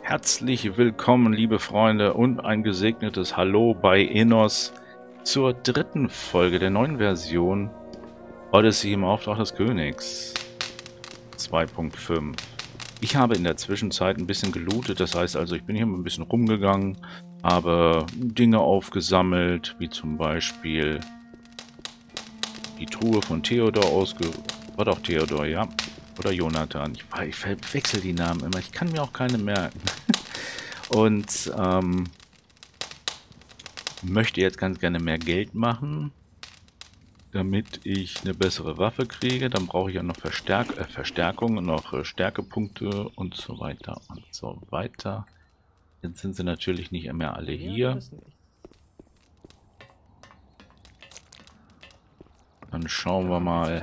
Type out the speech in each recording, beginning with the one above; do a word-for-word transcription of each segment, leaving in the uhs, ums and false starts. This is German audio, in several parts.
Herzlich willkommen, liebe Freunde, und ein gesegnetes Hallo bei Enos zur dritten Folge der neuen Version Odyssey im Auftrag des Königs zwei Punkt fünf. Ich habe in der Zwischenzeit ein bisschen gelootet, das heißt also, ich bin hier ein bisschen rumgegangen, habe Dinge aufgesammelt, wie zum Beispiel die Truhe von Theodor ausge... War doch Theodor, ja. Oder Jonathan. Ich, ich verwechsel die Namen immer. Ich kann mir auch keine merken. Und ähm, möchte jetzt ganz gerne mehr Geld machen, damit ich eine bessere Waffe kriege. Dann brauche ich ja noch Verstärk äh, Verstärkung, noch äh, Stärkepunkte und so weiter und so weiter. Jetzt sind sie natürlich nicht mehr alle hier. Dann schauen wir mal.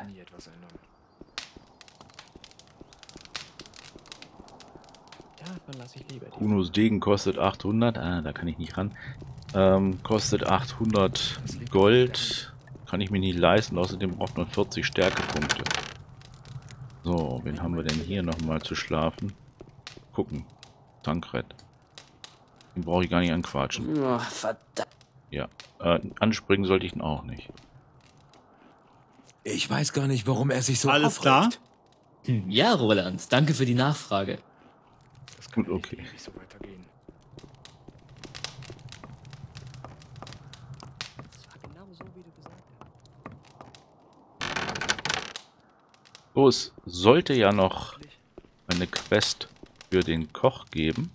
Kunos Degen kostet achthundert. Ah, da kann ich nicht ran. Ähm, kostet achthundert Gold. Kann ich mir nicht leisten. Außerdem braucht man vierzig Stärkepunkte. So, wen haben wir denn hier nochmal zu schlafen? Gucken. Tankred. Den brauche ich gar nicht anquatschen. Oh, verdammt. Ja. Äh, anspringen sollte ich ihn auch nicht. Ich weiß gar nicht, warum er sich so Alles aufregt. klar? Hm, ja, Roland, danke für die Nachfrage. Das kann Gut, okay. nicht so weitergehen. Das war genau so, wie du gesagt hast. So, es sollte ja noch eine Quest für den Koch geben.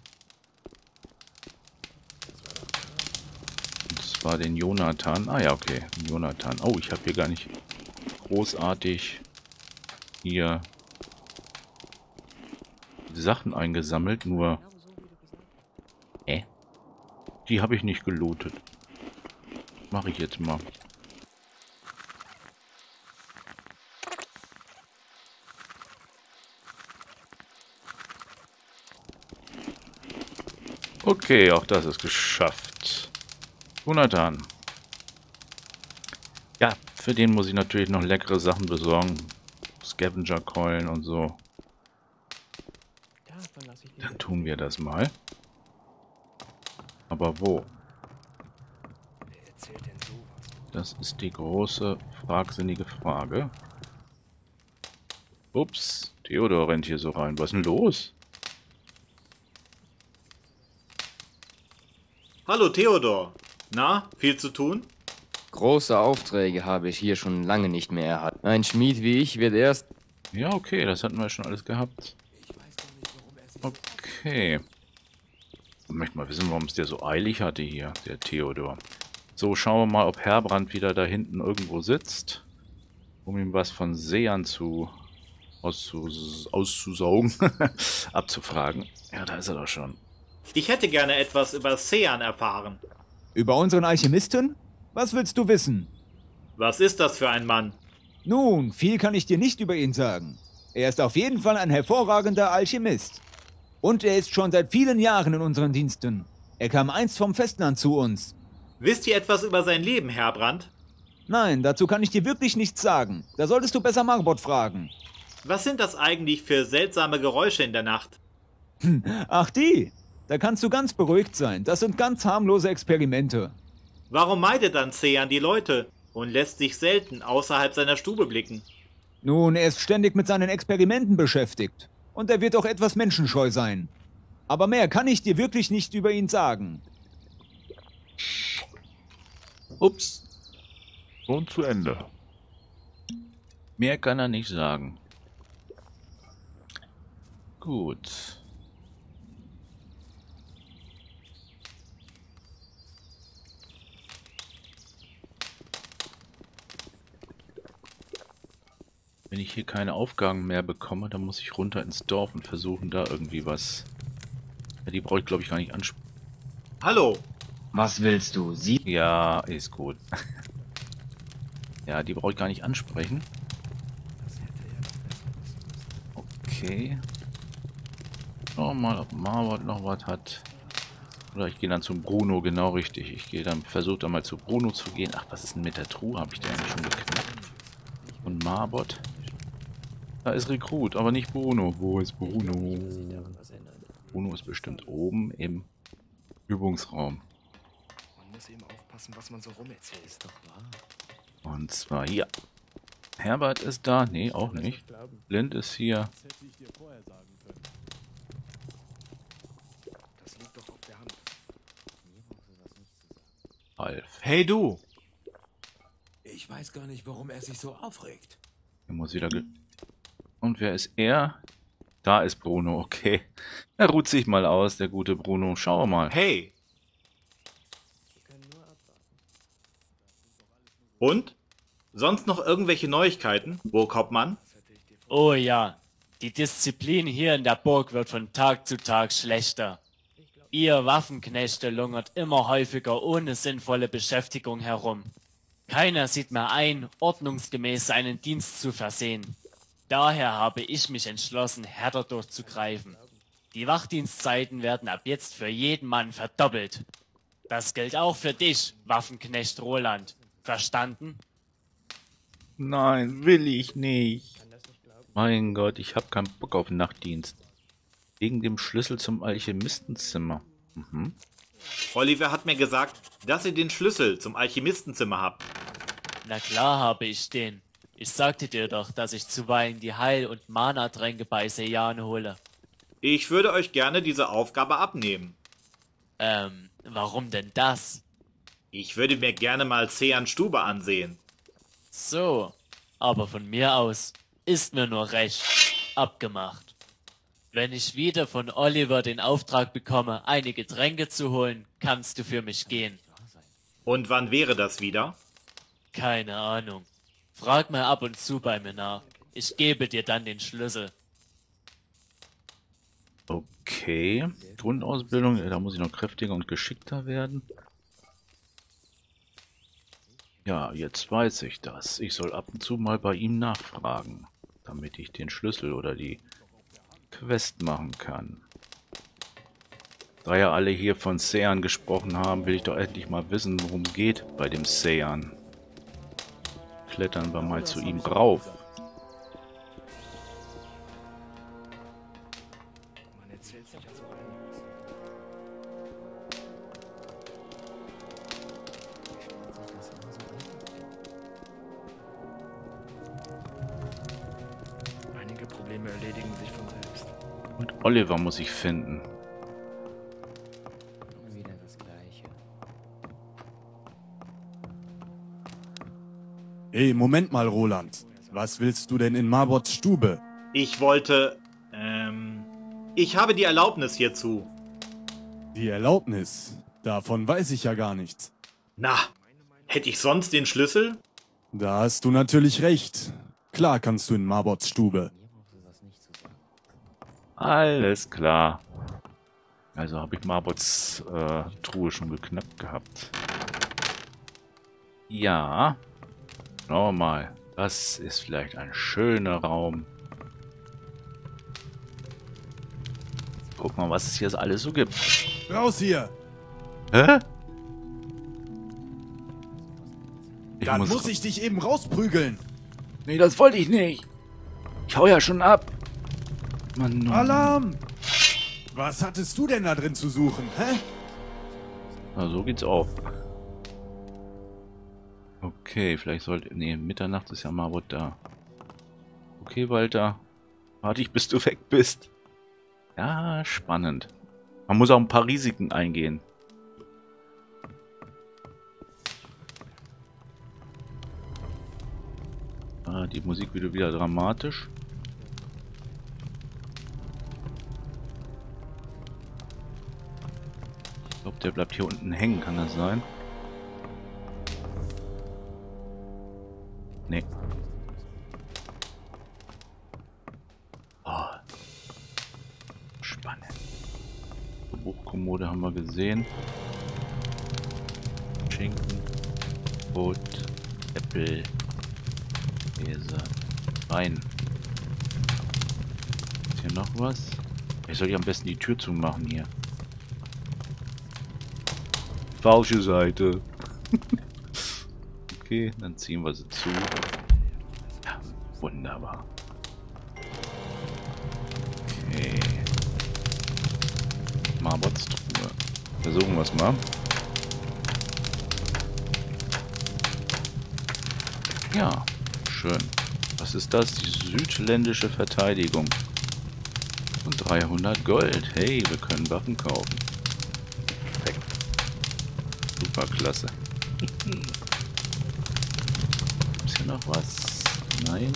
Und zwar den Jonathan. Ah ja, okay. Den Jonathan. Oh, ich habe hier gar nicht großartig hier Sachen eingesammelt, nur äh, die habe ich nicht gelootet. Mache ich jetzt mal. Okay, auch das ist geschafft. Jonathan. Ja, für den muss ich natürlich noch leckere Sachen besorgen. Scavenger-Keulen und so. Dann tun wir das mal. Aber wo? Das ist die große, fragsinnige Frage. Ups, Theodor rennt hier so rein. Was ist denn los? Hallo Theodor. Na, viel zu tun? Große Aufträge habe ich hier schon lange nicht mehr erhalten. Ein Schmied wie ich wird erst... Ja, okay, das hatten wir schon alles gehabt. Okay. Ich möchte mal wissen, warum es der so eilig hatte hier, der Theodor. So, schauen wir mal, ob Herbrand wieder da hinten irgendwo sitzt, um ihm was von Sean zu auszus auszusaugen, abzufragen. Ja, da ist er doch schon. Ich hätte gerne etwas über Sean erfahren. Über unseren Alchemisten? Was willst du wissen? Was ist das für ein Mann? Nun, viel kann ich dir nicht über ihn sagen. Er ist auf jeden Fall ein hervorragender Alchemist. Und er ist schon seit vielen Jahren in unseren Diensten. Er kam einst vom Festland zu uns. Wisst ihr etwas über sein Leben, Herbrand? Nein, dazu kann ich dir wirklich nichts sagen. Da solltest du besser Marbot fragen. Was sind das eigentlich für seltsame Geräusche in der Nacht? Ach die, da kannst du ganz beruhigt sein. Das sind ganz harmlose Experimente. Warum meidet dann Sean die Leute und lässt sich selten außerhalb seiner Stube blicken? Nun, er ist ständig mit seinen Experimenten beschäftigt. Und er wird auch etwas menschenscheu sein. Aber mehr kann ich dir wirklich nicht über ihn sagen. Ups. Und zu Ende. Mehr kann er nicht sagen. Gut. Wenn ich hier keine Aufgaben mehr bekomme, dann muss ich runter ins Dorf und versuchen, da irgendwie was... Ja, die brauche ich, glaube ich, gar nicht ansprechen. Hallo, Was willst du? Sie... Ja, ist gut. Ja, die brauche ich gar nicht ansprechen. Okay. Schauen wir mal, ob Marbot noch was hat. Oder ich gehe dann zum Bruno, genau richtig. Ich gehe dann, versuche dann mal zu Bruno zu gehen. Ach, was ist denn mit der Truhe? Habe ich da eigentlich schon geknackt? Und Marbot? Da ist Rekrut, aber nicht Bruno. Wo ist Bruno? Bruno ist bestimmt oben im Übungsraum. Man muss eben aufpassen, was man so rumerzählt. Ist doch wahr. Und zwar hier. Herbert ist da. Nee, auch nicht. Blind ist hier. Das liegt doch auf der Hand. Alf. Hey du! Ich weiß gar nicht, warum er sich so aufregt. Er muss wieder ge Und wer ist er? Da ist Bruno, okay. Er ruht sich mal aus, der gute Bruno. Schau mal. Hey! Und? Sonst noch irgendwelche Neuigkeiten, Burghauptmann? Oh ja, die Disziplin hier in der Burg wird von Tag zu Tag schlechter. Ihr Waffenknechte lungert immer häufiger ohne sinnvolle Beschäftigung herum. Keiner sieht mehr ein, ordnungsgemäß seinen Dienst zu versehen. Daher habe ich mich entschlossen, härter durchzugreifen. Die Wachdienstzeiten werden ab jetzt für jeden Mann verdoppelt. Das gilt auch für dich, Waffenknecht Roland. Verstanden? Nein, will ich nicht. Mein Gott, ich habe keinen Bock auf Nachtdienst. Wegen dem Schlüssel zum Alchemistenzimmer. Mhm. Oliver hat mir gesagt, dass ihr den Schlüssel zum Alchemistenzimmer habt. Na klar habe ich den. Ich sagte dir doch, dass ich zuweilen die Heil- und Mana-Tränke bei Sejan hole. Ich würde euch gerne diese Aufgabe abnehmen. Ähm, warum denn das? Ich würde mir gerne mal Seans Stube ansehen. So, aber von mir aus ist mir nur recht. Abgemacht. Wenn ich wieder von Oliver den Auftrag bekomme, einige Tränke zu holen, kannst du für mich gehen. Und wann wäre das wieder? Keine Ahnung. Frag mal ab und zu bei mir nach. Ich gebe dir dann den Schlüssel. Okay. Grundausbildung, da muss ich noch kräftiger und geschickter werden. Ja, jetzt weiß ich das. Ich soll ab und zu mal bei ihm nachfragen, damit ich den Schlüssel oder die Quest machen kann. Da ja alle hier von Sean gesprochen haben, will ich doch endlich mal wissen, worum es geht bei dem Sean. Klettern wir mal zu ihm rauf. Man erzählt sich also einiges. Einige Probleme erledigen sich von selbst. Und Oliver muss ich finden. Immer wieder das Gleiche. Ey, Moment mal, Roland. Was willst du denn in Marbots Stube? Ich wollte... Ähm... Ich habe die Erlaubnis hierzu. Die Erlaubnis. Davon weiß ich ja gar nichts. Na, hätte ich sonst den Schlüssel? Da hast du natürlich recht. Klar kannst du in Marbots Stube. Alles klar. Also habe ich Marbots äh, Truhe schon geknackt gehabt. Ja. Schauen wir mal. Das ist vielleicht ein schöner Raum. Guck mal, was es hier alles so gibt. Raus hier! Hä? Ich Dann muss, muss ich dich eben rausprügeln. Nee, das wollte ich nicht. Ich hau ja schon ab. Mann, Mann. Alarm! Was hattest du denn da drin zu suchen, hä? Na, so geht's auch. Okay, vielleicht sollte... Nee, Mitternacht ist ja Marbot da. Okay, Walter. Warte ich, bis du weg bist. Ja, spannend. Man muss auch ein paar Risiken eingehen. Ah, die Musik wird wieder dramatisch. Ich glaube, der bleibt hier unten hängen, kann das sein? Nee. Oh. Spannend. Die Buchkommode haben wir gesehen. Schinken, Brot, Äpfel, Käse, Wein. Ist hier noch was? Ich soll hier am besten die Tür zumachen hier. Falsche Seite. Okay, dann ziehen wir sie zu. Ja, wunderbar. Okay. Marbots Truhe. Versuchen wir es mal. Ja, schön. Was ist das? Die südländische Verteidigung. Und dreihundert Gold. Hey, wir können Waffen kaufen. Perfekt. Super klasse. Ist hier noch was? Nein.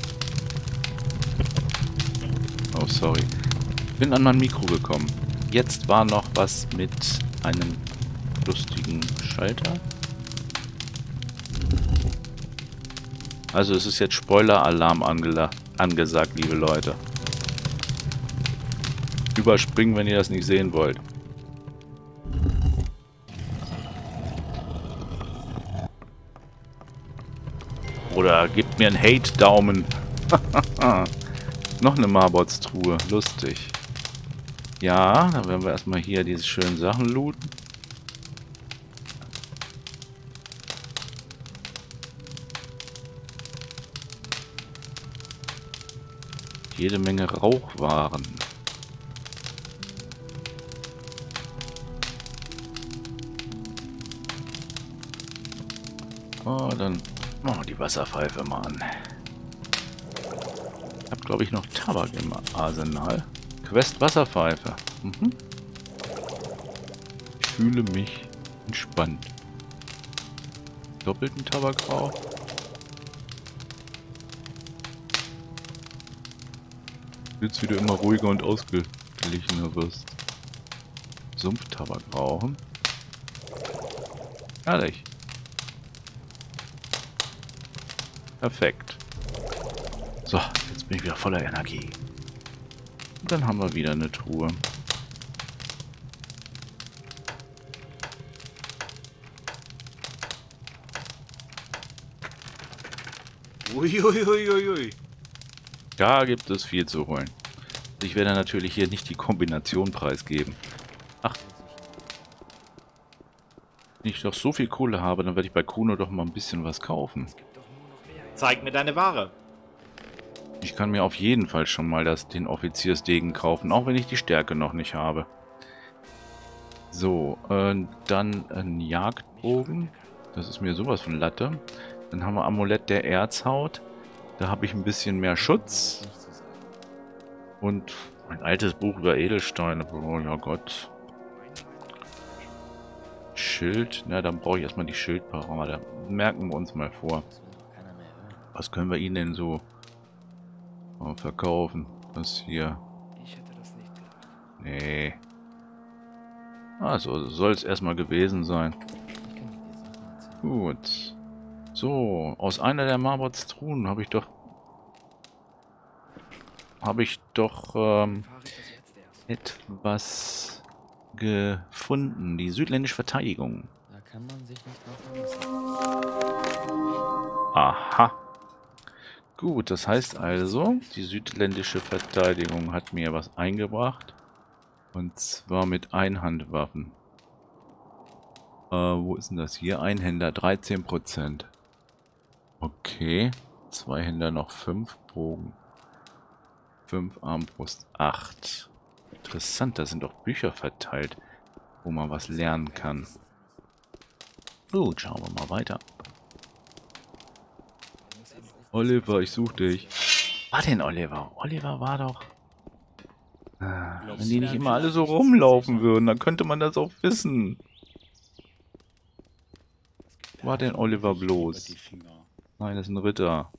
Oh, sorry. Bin an mein Mikro gekommen. Jetzt war noch was mit einem lustigen Schalter. Also es ist jetzt Spoiler-Alarm angesagt, liebe Leute. Überspringen, wenn ihr das nicht sehen wollt. Oder gebt mir einen Hate-Daumen. Noch eine Marbots-Truhe. Lustig. Ja, dann werden wir erstmal hier diese schönen Sachen looten. Jede Menge Rauchwaren. Oh, dann machen wir die Wasserpfeife mal an. Ich habe, glaube ich, noch Tabak im Arsenal. Quest Wasserpfeife. Mhm. Ich fühle mich entspannt. Doppelten Tabakrauch. Jetzt wieder immer ruhiger und ausgeglichener wirst. Sumpftabak rauchen. Herrlich. Perfekt. So, jetzt bin ich wieder voller Energie. Und dann haben wir wieder eine Truhe. Uiuiuiui. Da gibt es viel zu holen. Ich werde natürlich hier nicht die Kombination preisgeben. Ach. Wenn ich doch so viel Kohle habe, dann werde ich bei Kuno doch mal ein bisschen was kaufen. Zeig mir deine Ware. Ich kann mir auf jeden Fall schon mal das, den Offiziersdegen kaufen, auch wenn ich die Stärke noch nicht habe. So, äh, dann ein Jagdbogen. Das ist mir sowas von Latte. Dann haben wir Amulett der Erzhaut. Da habe ich ein bisschen mehr Schutz. Und ein altes Buch über Edelsteine. Oh ja Gott. Schild. Na, dann brauche ich erstmal die Schildparade. Merken wir uns mal vor. Was können wir ihnen denn so oh, verkaufen? Das hier. Nee. Also soll es erstmal gewesen sein. Gut. So, aus einer der Marbots Truhen habe ich doch habe ich doch ähm, etwas gefunden. Die südländische Verteidigung. Da kann man sich nicht drauf verlassen. Aha. Gut, das heißt also, die südländische Verteidigung hat mir was eingebracht. Und zwar mit Einhandwaffen. Äh, wo ist denn das hier? Einhänder dreizehn Prozent. Okay. Zweihänder noch fünf Bogen. fünf Armbrust acht. Interessant, da sind auch Bücher verteilt, wo man was lernen kann. Gut, schauen wir mal weiter. Oliver, ich suche dich. War denn Oliver? Oliver war doch... Ah, wenn die nicht immer alle so rumlaufen würden, dann könnte man das auch wissen. War denn Oliver bloß? Nein, das ist ein Ritter.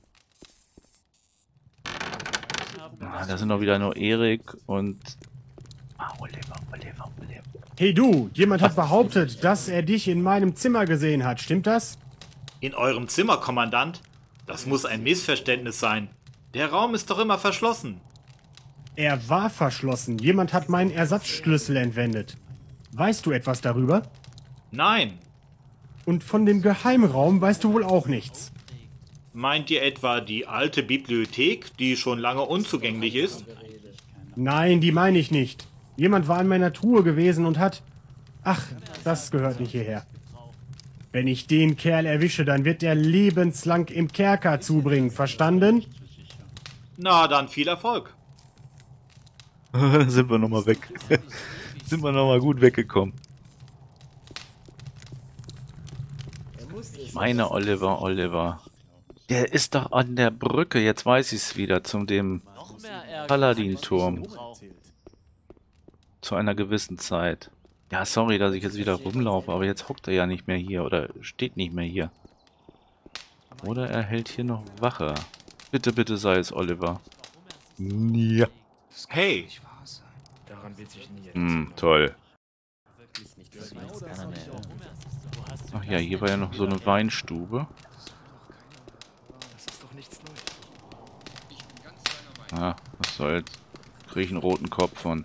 Ah, da sind doch wieder nur Erik und... Ah, Oliver, Oliver, Oliver. Hey du, jemand hat behauptet, dass er dich in meinem Zimmer gesehen hat. Stimmt das? In eurem Zimmer, Kommandant? Das muss ein Missverständnis sein. Der Raum ist doch immer verschlossen. Er war verschlossen. Jemand hat meinen Ersatzschlüssel entwendet. Weißt du etwas darüber? Nein. Und von dem Geheimraum weißt du wohl auch nichts. Meint ihr etwa die alte Bibliothek, die schon lange unzugänglich ist? Nein, die meine ich nicht. Jemand war in meiner Truhe gewesen und hat... Ach, das gehört nicht hierher. Wenn ich den Kerl erwische, dann wird er lebenslang im Kerker zubringen. Verstanden? Na, dann viel Erfolg. Da sind wir nochmal weg. Sind wir nochmal gut weggekommen. Meine Oliver, Oliver. Der ist doch an der Brücke, jetzt weiß ich es wieder, zum dem Paladin-Turm. Zu einer gewissen Zeit. Ja, sorry, dass ich jetzt wieder rumlaufe, aber jetzt hockt er ja nicht mehr hier oder steht nicht mehr hier. Oder er hält hier noch Wache. Bitte, bitte sei es, Oliver. Ja. Hey! Hm, toll. Ach ja, hier war ja noch so eine Weinstube. Ah, was soll's. Krieg ich einen roten Kopf von.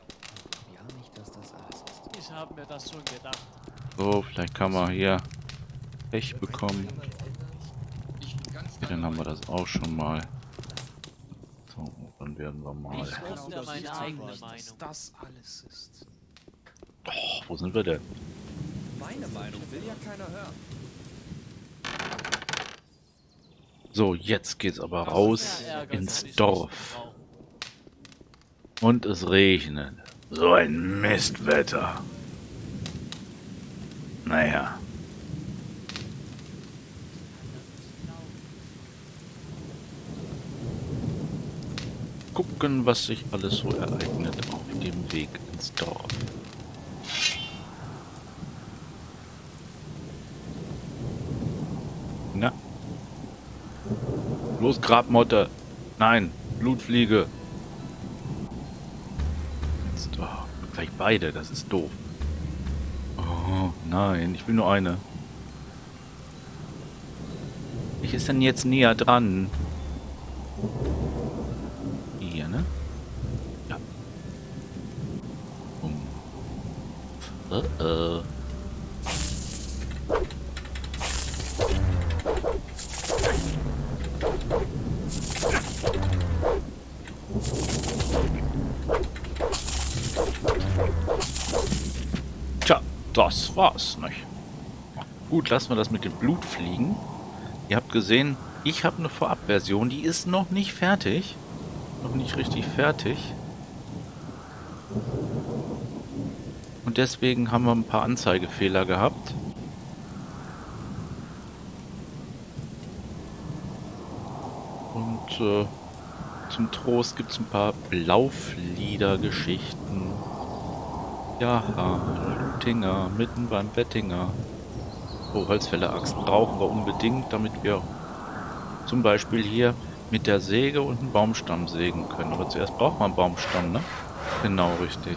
Ich habe mir das schon gedacht. So, vielleicht kann man hier Pech bekommen. Dann haben wir das auch schon mal. So, dann werden wir mal. Ich wusste meine eigene Meinung. Das alles ist. Oh, wo sind wir denn? Meine Meinung will ja keiner hören. So, jetzt geht's aber raus ins Dorf. Und es regnet. So ein Mistwetter. Naja. Gucken, was sich alles so ereignet auf dem Weg ins Dorf. Na? Los, Grabmotte! Nein, Blutfliege! Jetzt, oh, gleich beide, das ist doof. Oh, nein, ich will nur eine. Welche ist denn jetzt näher dran? Hier, ne? Ja. Um. Uh -oh. Tja, das war's, nicht? Gut, lassen wir das mit dem Blut fliegen. Ihr habt gesehen, ich habe eine Vorabversion, die ist noch nicht fertig. Noch nicht richtig fertig. Und deswegen haben wir ein paar Anzeigefehler gehabt. Und äh, zum Trost gibt es ein paar Blauflieder-Geschichten. Ja, Lutinger, mitten beim Bettinger. Oh, Holzfäller-Axt brauchen wir unbedingt, damit wir zum Beispiel hier mit der Säge und einem Baumstamm sägen können. Aber zuerst braucht man einen Baumstamm, ne? Genau, richtig.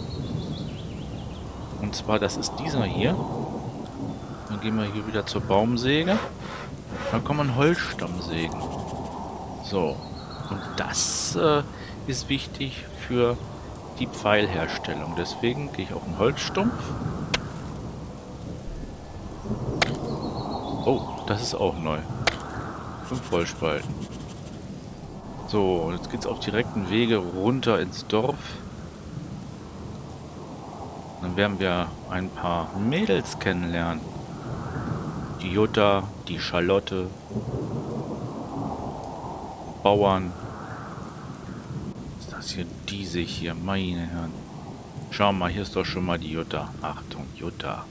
Und zwar, das ist dieser hier. Dann gehen wir hier wieder zur Baumsäge. Dann kann man einen Holzstamm sägen. So. Und das äh, ist wichtig für die Pfeilherstellung. Deswegen gehe ich auf den Holzstumpf. Oh, das ist auch neu. Fünf Vollspalten. So, und jetzt geht's auf direkten Wege runter ins Dorf. Dann werden wir ein paar Mädels kennenlernen. Die Jutta, die Charlotte, Bauern. Was ist das hier? Diese hier, meine Herren. Schau mal, hier ist doch schon mal die Jutta. Achtung, Jutta.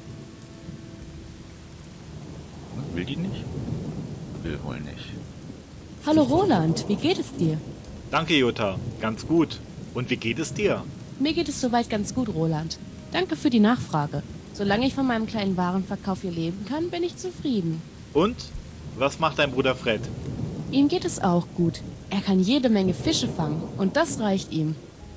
Will die nicht? Will wohl nicht. Hallo Roland, wie geht es dir? Danke, Jutta. Ganz gut. Und wie geht es dir? Mir geht es soweit ganz gut, Roland. Danke für die Nachfrage. Solange ich von meinem kleinen Warenverkauf hier leben kann, bin ich zufrieden. Und? Was macht dein Bruder Fred? Ihm geht es auch gut. Er kann jede Menge Fische fangen und das reicht ihm.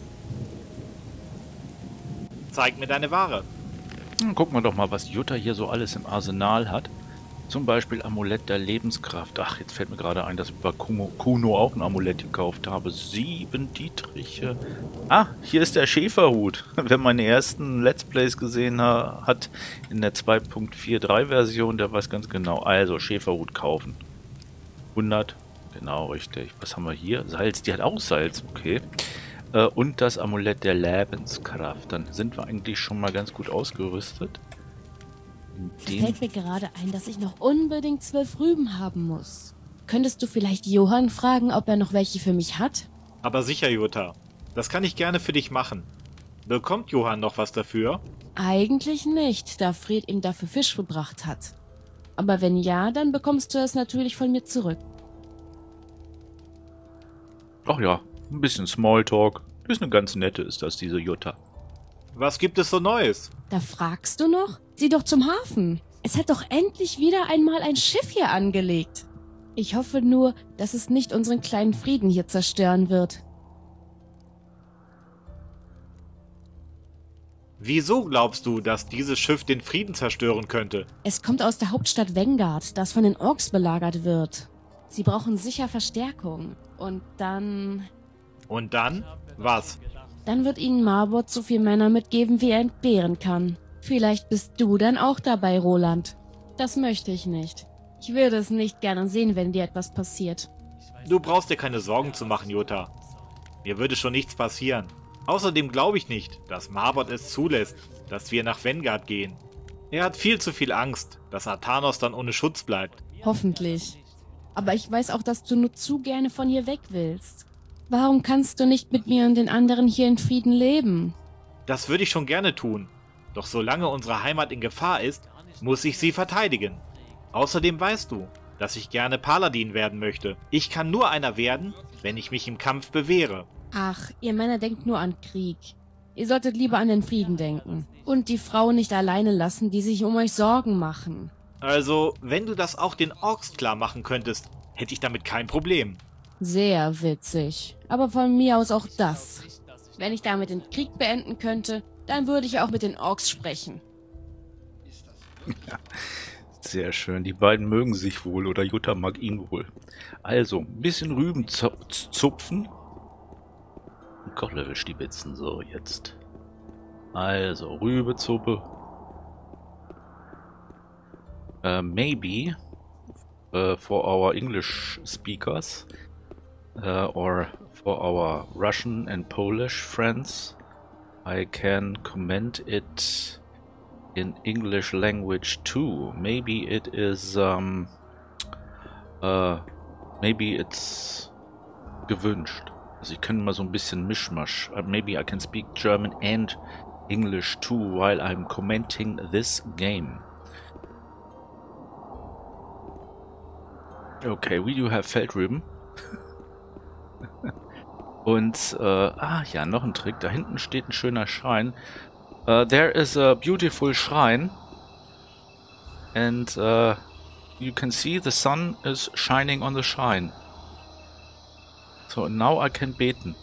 Zeig mir deine Ware. Hm, gucken wir doch mal, was Jutta hier so alles im Arsenal hat. Zum Beispiel Amulett der Lebenskraft. Ach, jetzt fällt mir gerade ein, dass ich bei Kuno, Kuno auch ein Amulett gekauft habe. Sieben Dietriche. Ah, hier ist der Schäferhut. Wer meine ersten Let's Plays gesehen ha hat in der zwei Punkt drei Version, der weiß ganz genau. Also, Schäferhut kaufen. hundert. Genau, richtig. Was haben wir hier? Salz. Die hat auch Salz. Okay. Äh, und das Amulett der Lebenskraft. Dann sind wir eigentlich schon mal ganz gut ausgerüstet. Es fällt mir gerade ein, dass ich noch unbedingt zwölf Rüben haben muss. Könntest du vielleicht Johann fragen, ob er noch welche für mich hat? Aber sicher, Jutta. Das kann ich gerne für dich machen. Bekommt Johann noch was dafür? Eigentlich nicht, da Fred ihm dafür Fisch gebracht hat. Aber wenn ja, dann bekommst du es natürlich von mir zurück. Ach ja, ein bisschen Smalltalk. Ist eine ganz nette, ist das, diese Jutta. Was gibt es so Neues? Da fragst du noch? Sieh doch zum Hafen. Es hat doch endlich wieder einmal ein Schiff hier angelegt. Ich hoffe nur, dass es nicht unseren kleinen Frieden hier zerstören wird. Wieso glaubst du, dass dieses Schiff den Frieden zerstören könnte? Es kommt aus der Hauptstadt Vanguard, das von den Orks belagert wird. Sie brauchen sicher Verstärkung. Und dann... Und dann? Was? Dann wird ihnen Marbot so viel Männer mitgeben, wie er entbehren kann. Vielleicht bist du dann auch dabei, Roland. Das möchte ich nicht. Ich würde es nicht gerne sehen, wenn dir etwas passiert. Du brauchst dir keine Sorgen zu machen, Jutta. Mir würde schon nichts passieren. Außerdem glaube ich nicht, dass Marbot es zulässt, dass wir nach Vanguard gehen. Er hat viel zu viel Angst, dass Athanos dann ohne Schutz bleibt. Hoffentlich. Aber ich weiß auch, dass du nur zu gerne von hier weg willst. Warum kannst du nicht mit mir und den anderen hier in Frieden leben? Das würde ich schon gerne tun. Doch solange unsere Heimat in Gefahr ist, muss ich sie verteidigen. Außerdem weißt du, dass ich gerne Paladin werden möchte. Ich kann nur einer werden, wenn ich mich im Kampf bewähre. Ach, ihr Männer denkt nur an Krieg. Ihr solltet lieber an den Frieden denken. Und die Frauen nicht alleine lassen, die sich um euch Sorgen machen. Also, wenn du das auch den Orks klar machen könntest, hätte ich damit kein Problem. Sehr witzig. Aber von mir aus auch das. Wenn ich damit den Krieg beenden könnte, dann würde ich auch mit den Orks sprechen. Ja, sehr schön. Die beiden mögen sich wohl oder Jutta mag ihn wohl. Also, ein bisschen Rüben zupfen. Gott, Level stibitzen. So, jetzt. Also, Rübezuppe. Uh, maybe uh, for our English speakers uh, or for our Russian and Polish friends, I can comment it in English language too. Maybe it is um, uh, maybe it's gewünscht. Also ich kann mal so ein bisschen Mischmasch. Uh, maybe I can speak German and English too while I'm commenting this game. Okay, we do have Feldrüben. Und, äh, ah ja, noch ein Trick. Da hinten steht ein schöner Schrein. Uh, there is a beautiful shrine. And uh, you can see the sun is shining on the shrine. So now I can beten.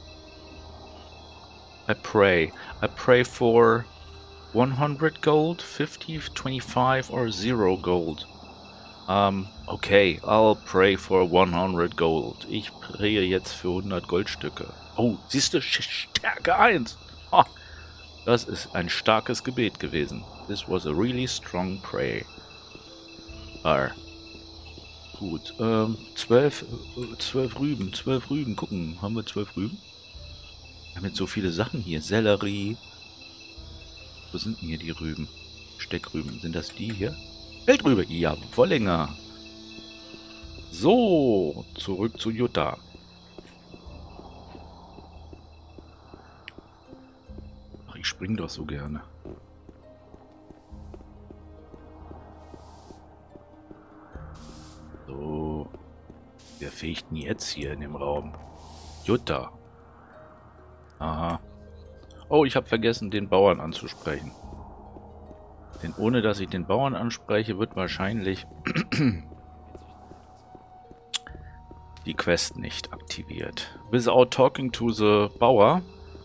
I pray. I pray for one hundred gold, fifty, twenty-five or zero gold. Um, okay, I'll pray for one hundred gold. Ich prähe jetzt für hundert Goldstücke. Oh, siehst du, Stärke eins. Ha, das ist ein starkes Gebet gewesen. This was a really strong prayer. Ah, gut, ähm, zwölf, zwölf Rüben, zwölf Rüben. Gucken, haben wir zwölf Rüben? Wir haben jetzt so viele Sachen hier. Sellerie. Wo sind denn hier die Rüben? Steckrüben. Sind das die hier? Feldrübe, ja, Wollinger. So, zurück zu Jutta. Ach, ich spring doch so gerne. So, wer fegt denn jetzt hier in dem Raum? Jutta. Aha. Oh, ich habe vergessen, den Bauern anzusprechen. Denn ohne dass ich den Bauern anspreche, wird wahrscheinlich die Quest nicht aktiviert. Without talking to the Bauer.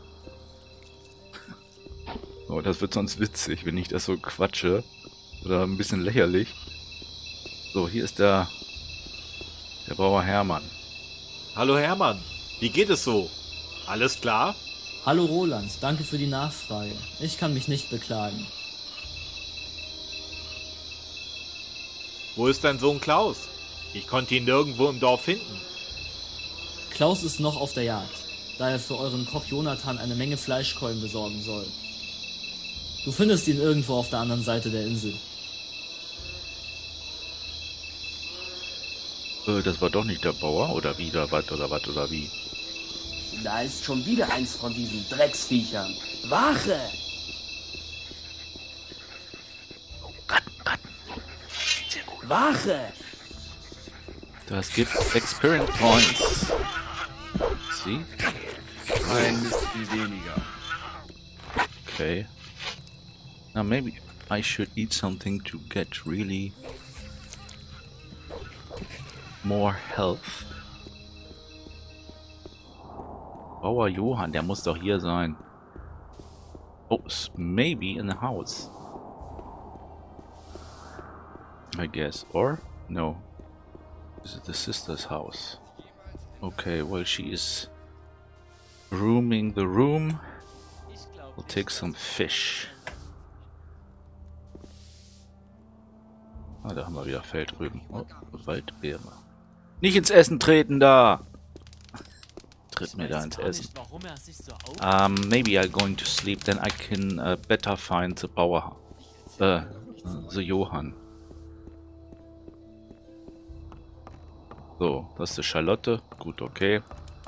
Oh, das wird sonst witzig, wenn ich das so quatsche. Oder ein bisschen lächerlich. So, hier ist der, der Bauer Hermann. Hallo Hermann, wie geht es so? Alles klar? Hallo Roland, danke für die Nachfrage. Ich kann mich nicht beklagen. Wo ist dein Sohn Klaus? Ich konnte ihn nirgendwo im Dorf finden. Klaus ist noch auf der Jagd, da er für euren Koch Jonathan eine Menge Fleischkeulen besorgen soll. Du findest ihn irgendwo auf der anderen Seite der Insel. Äh, das war doch nicht der Bauer, oder wie, oder was, oder was, oder wie? Da ist schon wieder eins von diesen Drecksviechern. Wache! Ratten, Ratten. Sehr gut. Wache! Das gibt Experience Points. Sie? Ein Mist viel weniger. Okay. Now maybe I should eat something to get really more health. Bauer Johann, der muss doch hier sein. Oh, maybe in the house. I guess. Or? No. This is the sister's house. Okay, well she is rooming the room. We'll take some fish. Ah, da haben wir wieder Feldrüben. Oh, Waldbeere. Nicht ins Essen treten da! Tritt mir da ins Essen. Um, maybe I'm going to sleep, then I can uh, better find the Bauer. Uh, the Johann. So, das ist die Charlotte. Gut, okay.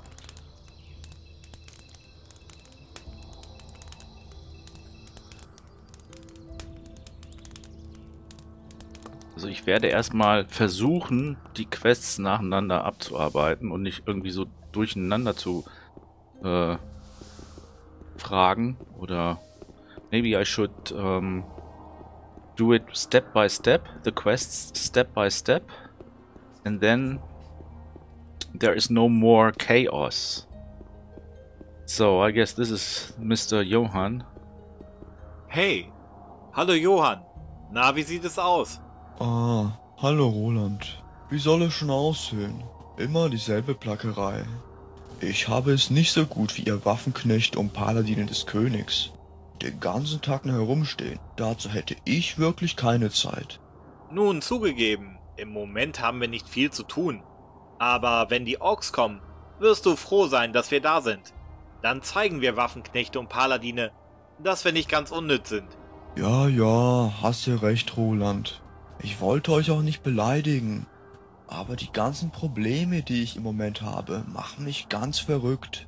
Also ich werde erstmal versuchen, die Quests nacheinander abzuarbeiten und nicht irgendwie so durcheinander zu äh, fragen. Oder maybe I should um, do it step by step, the quests step by step, and then there is no more chaos. So I guess this is Mister Johann. Hey, hallo Johann. Na, wie sieht es aus? Ah, hallo Roland. Wie soll es schon aussehen? Immer dieselbe Plackerei. Ich habe es nicht so gut wie ihr Waffenknecht und Paladine des Königs. Den ganzen Tag nur herumstehen, dazu hätte ich wirklich keine Zeit. Nun, zugegeben, im Moment haben wir nicht viel zu tun. Aber wenn die Orks kommen, wirst du froh sein, dass wir da sind. Dann zeigen wir Waffenknechte und Paladine, dass wir nicht ganz unnütz sind. Ja, ja, hast ja recht, Roland. Ich wollte euch auch nicht beleidigen, aber die ganzen Probleme, die ich im Moment habe, machen mich ganz verrückt.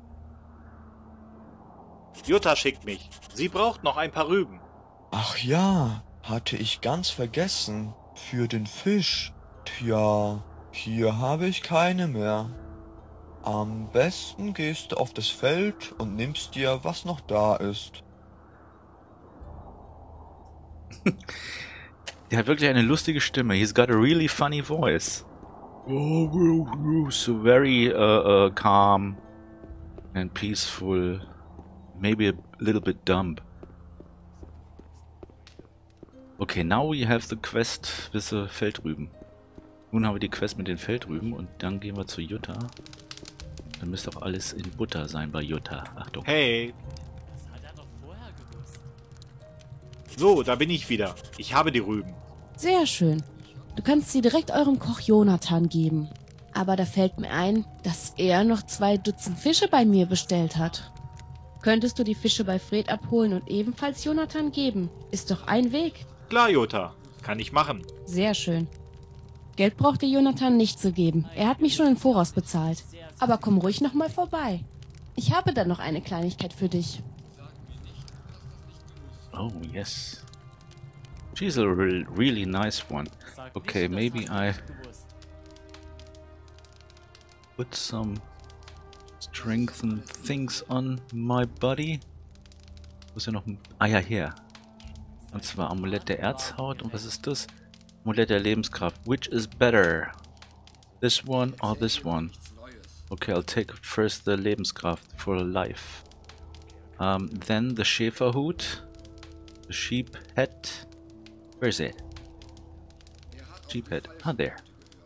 Jutta schickt mich. Sie braucht noch ein paar Rüben. Ach ja, hatte ich ganz vergessen. Für den Fisch. Tja, hier habe ich keine mehr. Am besten gehst du auf das Feld und nimmst dir, was noch da ist. Der hat wirklich eine lustige Stimme. He's got a really funny voice. Oh, so very uh, uh, calm and peaceful. Maybe a little bit dumb. Okay, now we have the quest with the Feldrüben. Nun haben wir die Quest mit den Feldrüben und dann gehen wir zu Jutta. Dann müsste auch alles in Butter sein bei Jutta. Achtung. Hey. So, da bin ich wieder. Ich habe die Rüben. Sehr schön. Du kannst sie direkt eurem Koch Jonathan geben. Aber da fällt mir ein, dass er noch zwei Dutzend Fische bei mir bestellt hat. Könntest du die Fische bei Fred abholen und ebenfalls Jonathan geben? Ist doch ein Weg. Klar, Jutta. Kann ich machen. Sehr schön. Geld braucht dir Jonathan nicht zu geben. Er hat mich schon im Voraus bezahlt. Aber komm ruhig nochmal vorbei. Ich habe da noch eine Kleinigkeit für dich. Oh, yes. She's a re really nice one. Okay, maybe I put some strengthen things on my body. Wo ist ja noch ein... Ah ja, hier. Und zwar Amulett der Erzhaut. Und was ist das? Amulett der Lebenskraft. Which is better? This one or this one? Okay, I'll take first the Lebenskraft for life. Um, then the Schäferhut. The sheep head. Where is it? Sheep head. Ah, there.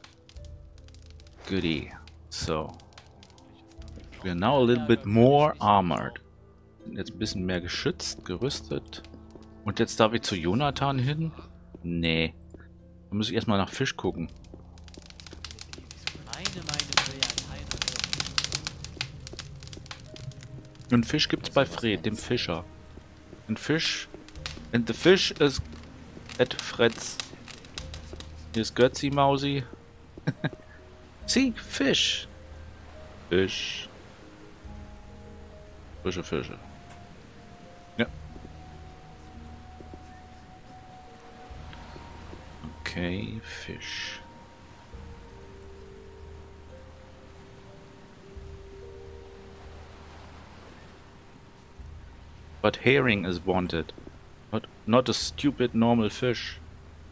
Goodie. So. We are now a little bit more armored. Jetzt ein bisschen mehr geschützt, gerüstet. Und jetzt darf ich zu Jonathan hin? Nee. Da muss ich erstmal nach Fisch gucken. Und Fisch gibt's bei Fred, dem Fischer. Und Fisch... And the fish is at Fred's. Hier ist Götzi Mausi. See, Fisch. Fisch. Frische Fische. Ja. Okay, Fisch. But herring is wanted. Not, not a stupid normal fish.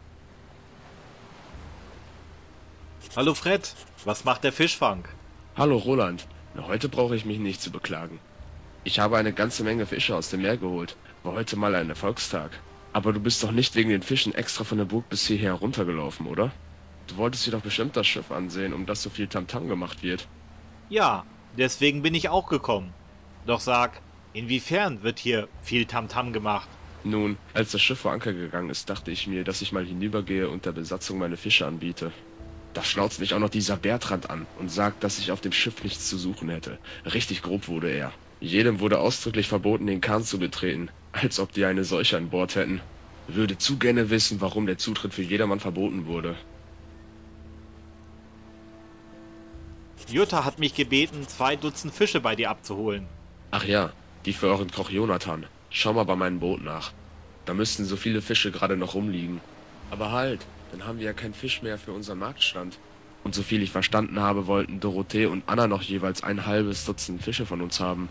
Hallo Fred, was macht der Fischfang? Hallo Roland, heute brauche ich mich nicht zu beklagen. Ich habe eine ganze Menge Fische aus dem Meer geholt. War heute mal ein Erfolgstag. Aber du bist doch nicht wegen den Fischen extra von der Burg bis hierher runtergelaufen, oder? Du wolltest dir doch bestimmt das Schiff ansehen, um das so viel Tamtam gemacht wird. Ja, deswegen bin ich auch gekommen. Doch sag, inwiefern wird hier viel Tamtam gemacht? Nun, als das Schiff vor Anker gegangen ist, dachte ich mir, dass ich mal hinübergehe und der Besatzung meine Fische anbiete. Da schnauzt mich auch noch dieser Bertrand an und sagt, dass ich auf dem Schiff nichts zu suchen hätte. Richtig grob wurde er. Jedem wurde ausdrücklich verboten, den Kahn zu betreten, als ob die eine Seuche an Bord hätten. Würde zu gerne wissen, warum der Zutritt für jedermann verboten wurde. Jutta hat mich gebeten, zwei Dutzend Fische bei dir abzuholen. Ach ja, die für euren Koch Jonathan. Schau mal bei meinem Boot nach. Da müssten so viele Fische gerade noch rumliegen. Aber halt, dann haben wir ja keinen Fisch mehr für unseren Marktstand. Und soviel ich verstanden habe, wollten Dorothee und Anna noch jeweils ein halbes Dutzend Fische von uns haben.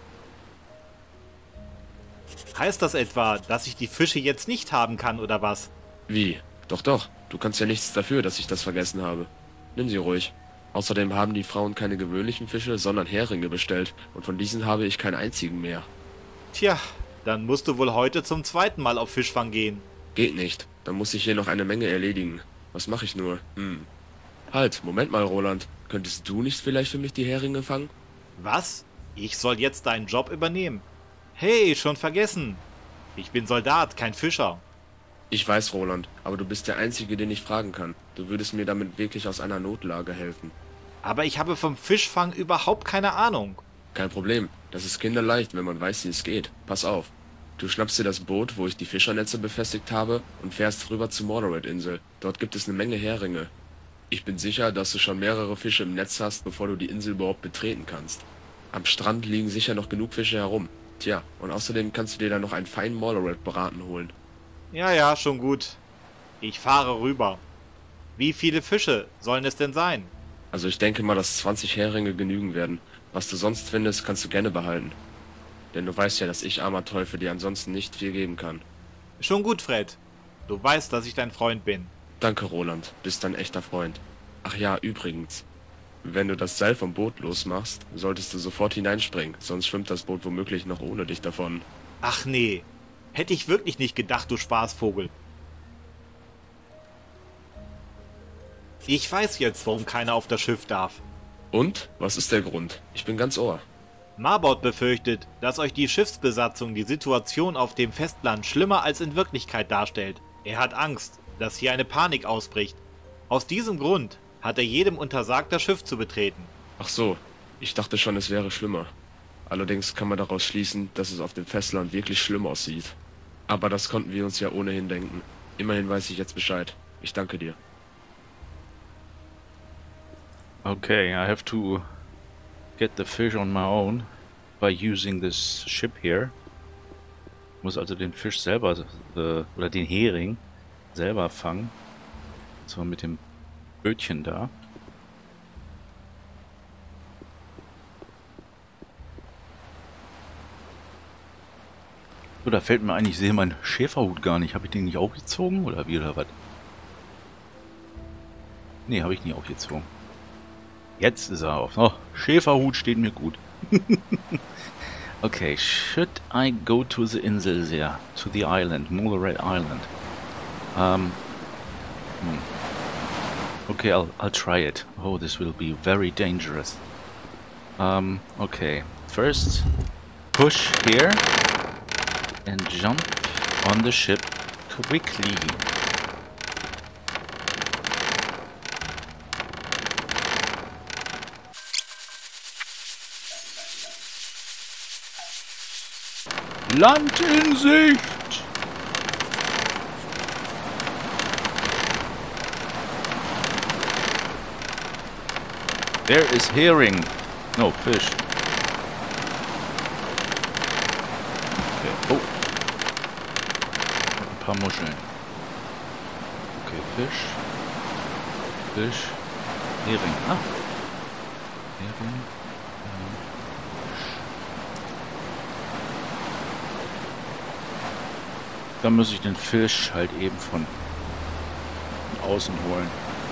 Heißt das etwa, dass ich die Fische jetzt nicht haben kann, oder was? Wie? Doch, doch. Du kannst ja nichts dafür, dass ich das vergessen habe. Nimm sie ruhig. Außerdem haben die Frauen keine gewöhnlichen Fische, sondern Heringe bestellt. Und von diesen habe ich keinen einzigen mehr. Tja, dann musst du wohl heute zum zweiten Mal auf Fischfang gehen. Geht nicht. Dann muss ich hier noch eine Menge erledigen. Was mache ich nur? Hm. Halt, Moment mal, Roland. Könntest du nicht vielleicht für mich die Heringe fangen? Was? Ich soll jetzt deinen Job übernehmen? Hey, schon vergessen. Ich bin Soldat, kein Fischer. Ich weiß, Roland, aber du bist der Einzige, den ich fragen kann. Du würdest mir damit wirklich aus einer Notlage helfen. Aber ich habe vom Fischfang überhaupt keine Ahnung. Kein Problem. Das ist kinderleicht, wenn man weiß, wie es geht. Pass auf. Du schnappst dir das Boot, wo ich die Fischernetze befestigt habe, und fährst rüber zur Mordred-Insel. Dort gibt es eine Menge Heringe. Ich bin sicher, dass du schon mehrere Fische im Netz hast, bevor du die Insel überhaupt betreten kannst. Am Strand liegen sicher noch genug Fische herum. Tja, und außerdem kannst du dir dann noch einen feinen Mordred-Braten holen. Ja, ja, schon gut. Ich fahre rüber. Wie viele Fische sollen es denn sein? Also ich denke mal, dass zwanzig Heringe genügen werden. Was du sonst findest, kannst du gerne behalten. Denn du weißt ja, dass ich, armer Teufel, dir ansonsten nicht viel geben kann. Schon gut, Fred. Du weißt, dass ich dein Freund bin. Danke, Roland. Bist ein echter Freund. Ach ja, übrigens. Wenn du das Seil vom Boot losmachst, solltest du sofort hineinspringen, sonst schwimmt das Boot womöglich noch ohne dich davon. Ach nee. Hätte ich wirklich nicht gedacht, du Spaßvogel. Ich weiß jetzt, warum keiner auf das Schiff darf. Und? Was ist der Grund? Ich bin ganz Ohr. Marbot befürchtet, dass euch die Schiffsbesatzung die Situation auf dem Festland schlimmer als in Wirklichkeit darstellt. Er hat Angst, dass hier eine Panik ausbricht. Aus diesem Grund hat er jedem untersagt, das Schiff zu betreten. Ach so, ich dachte schon, es wäre schlimmer. Allerdings kann man daraus schließen, dass es auf dem Festland wirklich schlimm aussieht. Aber das konnten wir uns ja ohnehin denken. Immerhin weiß ich jetzt Bescheid. Ich danke dir. Okay, I have to get the fish on my own by using this ship here. Muss also den Fisch selber, äh, oder den Hering selber fangen. Und zwar mit dem Bötchen da. So, da fällt mir ein, ich sehe meinen Schäferhut gar nicht. Habe ich den nicht aufgezogen oder wie oder was? Ne, habe ich nicht aufgezogen. Jetzt ist er auf. Oh, Schäferhut steht mir gut. Okay, should I go to the Insel there? To the island, Mordred Island. Um, hmm. Okay, I'll, I'll try it. Oh, this will be very dangerous. Um, okay. First, push here and jump on the ship quickly. Land in Sicht! There is herring. No, fish. Oh. Ein paar Muscheln. Okay, Fisch. Fisch. Hering. Ah. Hering. Dann muss ich den Fisch halt eben von außen holen.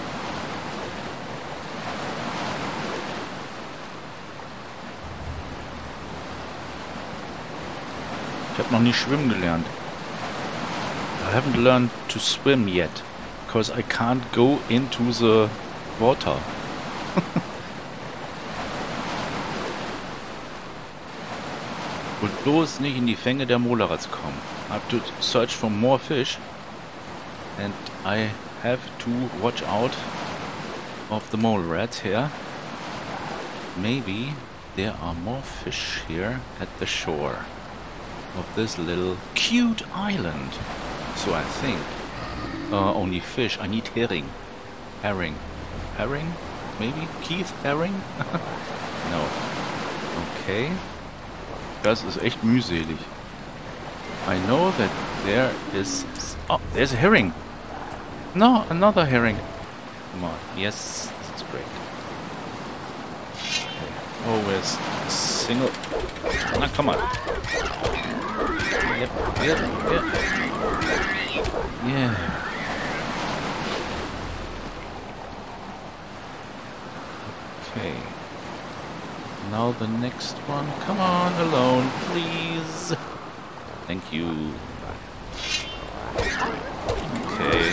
Ich habe noch nie schwimmen gelernt. I haven't learned to swim yet, because I can't go into the water. Und bloß nicht in die Fänge der Molerats kommen. I have to search for more fish. And I have to watch out of the mole rats here. Maybe there are more fish here at the shore of this little cute island. So I think uh, only fish. I need herring. Herring. Herring? Maybe? Keith Herring? No. Okay. Das ist echt mühselig. I know that there is... Oh, there's a herring. No, another herring. Come on. Yes, that's great. Okay. Always single... Now, come on. Yep, yep, yep. Yeah. Okay. Now the next one. Come on, alone, please. Thank you. Okay.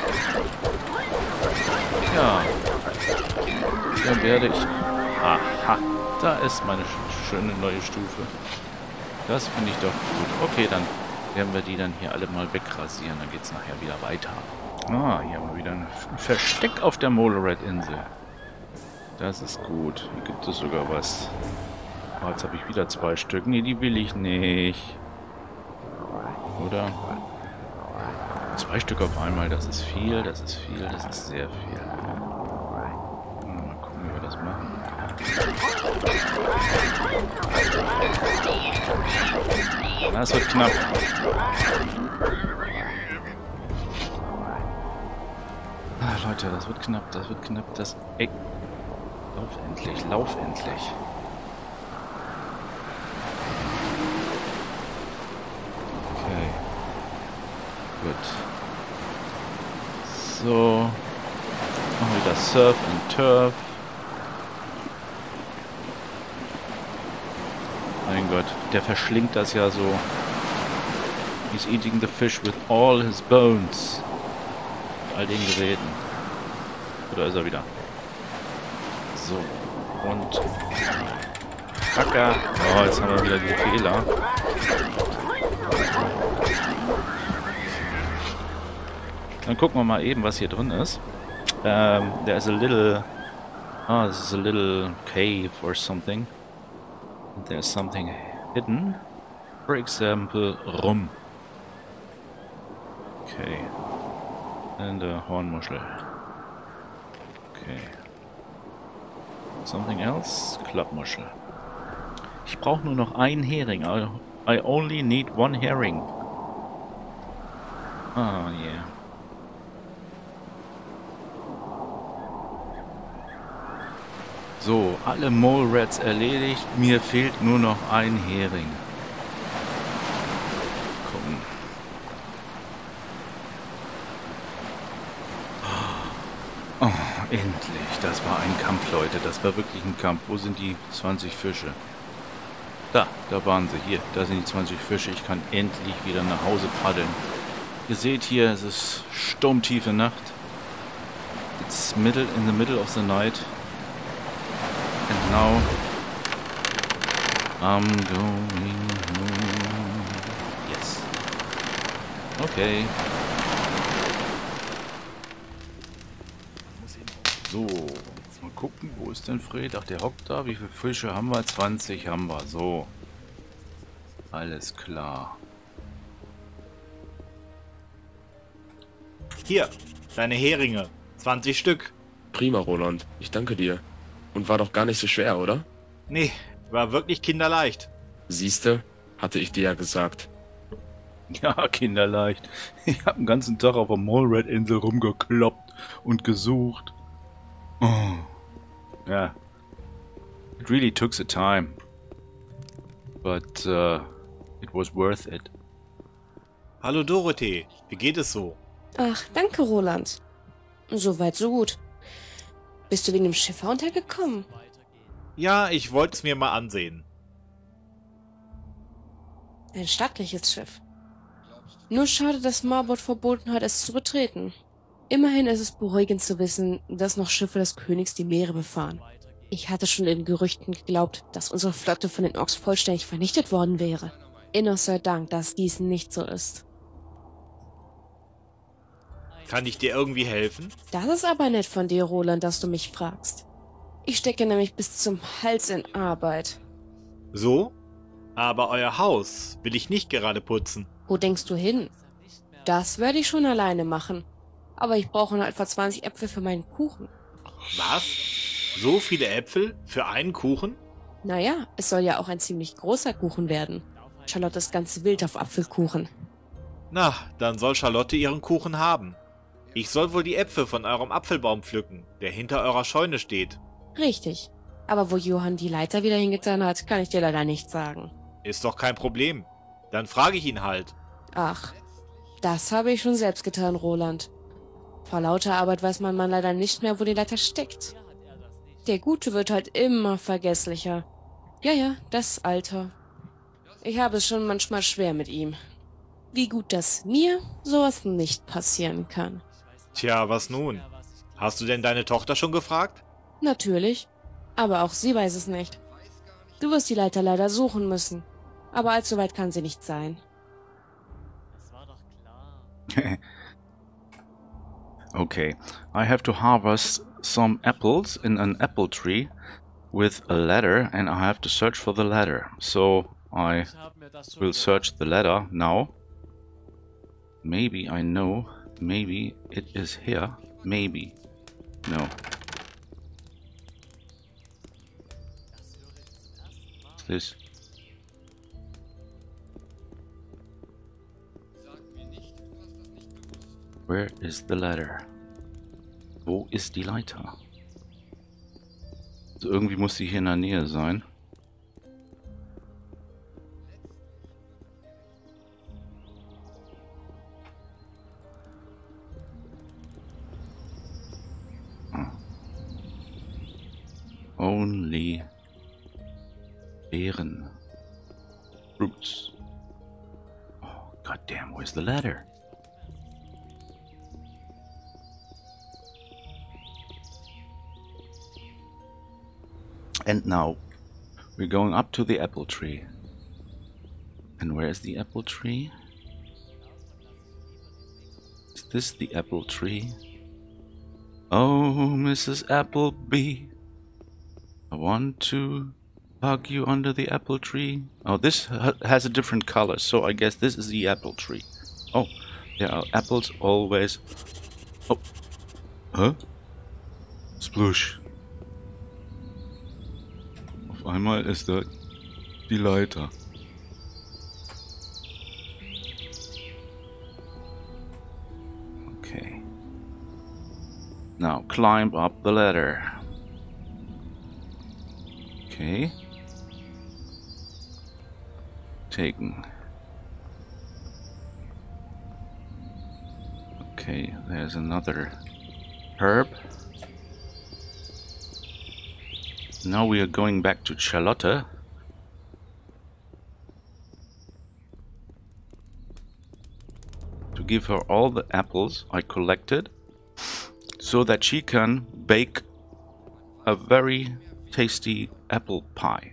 Ja. Dann werde ich... Aha. Da ist meine schöne neue Stufe. Das finde ich doch gut. Okay, dann werden wir die dann hier alle mal wegrasieren. Dann geht es nachher wieder weiter. Ah, hier haben wir wieder ein Versteck auf der Molerat-Insel. Das ist gut. Hier gibt es sogar was. Oh, jetzt habe ich wieder zwei Stück. Nee, die will ich nicht. Oder? Zwei Stück auf einmal, das ist viel, das ist viel, das ist sehr viel. Mal gucken, wie wir das machen. Das wird knapp. Ah, Leute, das wird knapp, das wird knapp, das... Ey. Lauf endlich, lauf endlich. Okay. Gut. So. Machen wir wieder Surf and Turf. Mein Gott, der verschlingt das ja so. He's eating the fish with all his bones. Mit all den Geräten. Oder ist er wieder? So. Und... Hacker. Oh, jetzt haben wir wieder die Fehler. Dann gucken wir mal eben, was hier drin ist. Um, there's a little... Oh, this is a little cave or something. There's something hidden. For example, rum. Okay. And a Hornmuschel. Okay. Something else? Klappmuschel. Ich brauche nur noch einen Hering. I, I only need one herring. Ah, yeah. So, alle Mole Rats erledigt. Mir fehlt nur noch ein Hering. Gucken. Oh, endlich. Das war ein Kampf, Leute. Das war wirklich ein Kampf. Wo sind die zwanzig Fische? Da, da waren sie. Hier, da sind die zwanzig Fische. Ich kann endlich wieder nach Hause paddeln. Ihr seht hier, es ist sturmtiefe Nacht. It's middle in the middle of the night. And now I'm going home. Yes. Okay. So, mal gucken, wo ist denn Fred? Ach, der hockt da. Wie viele Fische haben wir? zwanzig haben wir. So. Alles klar. Hier, deine Heringe. zwanzig Stück. Prima, Roland. Ich danke dir. Und war doch gar nicht so schwer, oder? Nee, war wirklich kinderleicht. Siehste, hatte ich dir ja gesagt. Ja, kinderleicht. Ich habe den ganzen Tag auf der Mallrat-Insel rumgekloppt und gesucht. Oh. Ja. It really took the time. But uh, it was worth it. Hallo Dorothee, wie geht es so? Ach, danke, Roland. Soweit, so gut. Bist du wegen dem Schiff untergekommen? Ja, ich wollte es mir mal ansehen. Ein stattliches Schiff. Nur schade, dass Marbot verboten hat, es zu betreten. Immerhin ist es beruhigend zu wissen, dass noch Schiffe des Königs die Meere befahren. Ich hatte schon in Gerüchten geglaubt, dass unsere Flotte von den Orks vollständig vernichtet worden wäre. Innos sei Dank, dass dies nicht so ist. Kann ich dir irgendwie helfen? Das ist aber nett von dir, Roland, dass du mich fragst. Ich stecke nämlich bis zum Hals in Arbeit. So? Aber euer Haus will ich nicht gerade putzen. Wo denkst du hin? Das werde ich schon alleine machen. Aber ich brauche noch etwa zwanzig Äpfel für meinen Kuchen. Was? So viele Äpfel für einen Kuchen? Naja, es soll ja auch ein ziemlich großer Kuchen werden. Charlotte ist ganz wild auf Apfelkuchen. Na, dann soll Charlotte ihren Kuchen haben. Ich soll wohl die Äpfel von eurem Apfelbaum pflücken, der hinter eurer Scheune steht. Richtig. Aber wo Johann die Leiter wieder hingetan hat, kann ich dir leider nicht sagen. Ist doch kein Problem. Dann frage ich ihn halt. Ach, das habe ich schon selbst getan, Roland. Vor lauter Arbeit weiß mein Mann leider nicht mehr, wo die Leiter steckt. Der Gute wird halt immer vergesslicher. Ja, ja, das Alter. Ich habe es schon manchmal schwer mit ihm. Wie gut, dass mir sowas nicht passieren kann. Tja, was nun? Hast du denn deine Tochter schon gefragt? Natürlich, aber auch sie weiß es nicht. Du wirst die Leiter leider suchen müssen, aber allzu weit kann sie nicht sein. Okay, I have to harvest some apples in an apple tree with a ladder and I have to search for the ladder. So I will search the ladder now. Maybe I know, maybe it is here, maybe, no. What's this? Where is the ladder? Wo ist die Leiter? Also irgendwie muss sie hier in der Nähe sein. Ah. Only Beeren. Fruits. Oh, goddamn, where's the ladder? And now we're going up to the apple tree. And where is the apple tree? Is this the apple tree? Oh, Missus Applebee, I want to hug you under the apple tree. Oh, this ha has a different color, so I guess this is the apple tree. Oh, there are apples always. Oh, huh? Sploosh. Auf einmal ist da die Leiter. Okay. Now climb up the ladder. Okay. Taken. Okay, there's another herb. Now we are going back to Charlotte. To give her all the apples I collected, so that she can bake a very tasty apple pie.